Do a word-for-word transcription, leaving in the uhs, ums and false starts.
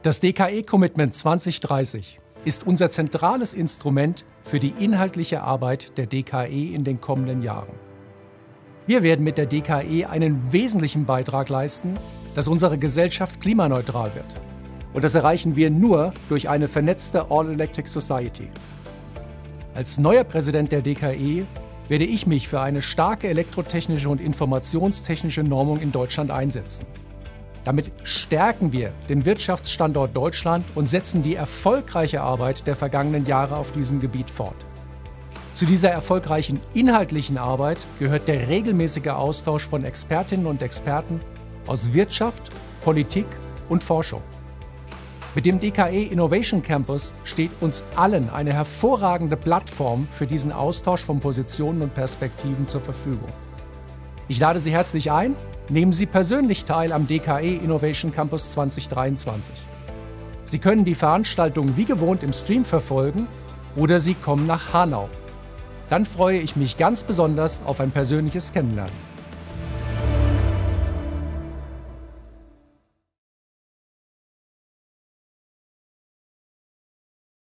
Das D K E-Commitment zwanzig dreißig ist unser zentrales Instrument für die inhaltliche Arbeit der D K E in den kommenden Jahren. Wir werden mit der D K E einen wesentlichen Beitrag leisten, dass unsere Gesellschaft klimaneutral wird. Und das erreichen wir nur durch eine vernetzte All-Electric Society. Als neuer Präsident der D K E werde ich mich für eine starke elektrotechnische und informationstechnische Normung in Deutschland einsetzen. Damit stärken wir den Wirtschaftsstandort Deutschland und setzen die erfolgreiche Arbeit der vergangenen Jahre auf diesem Gebiet fort. Zu dieser erfolgreichen inhaltlichen Arbeit gehört der regelmäßige Austausch von Expertinnen und Experten aus Wirtschaft, Politik und Forschung. Mit dem D K E Innovation Campus steht uns allen eine hervorragende Plattform für diesen Austausch von Positionen und Perspektiven zur Verfügung. Ich lade Sie herzlich ein, nehmen Sie persönlich teil am D K E Innovation Campus zwanzig dreiundzwanzig. Sie können die Veranstaltung wie gewohnt im Stream verfolgen oder Sie kommen nach Hanau. Dann freue ich mich ganz besonders auf ein persönliches Kennenlernen.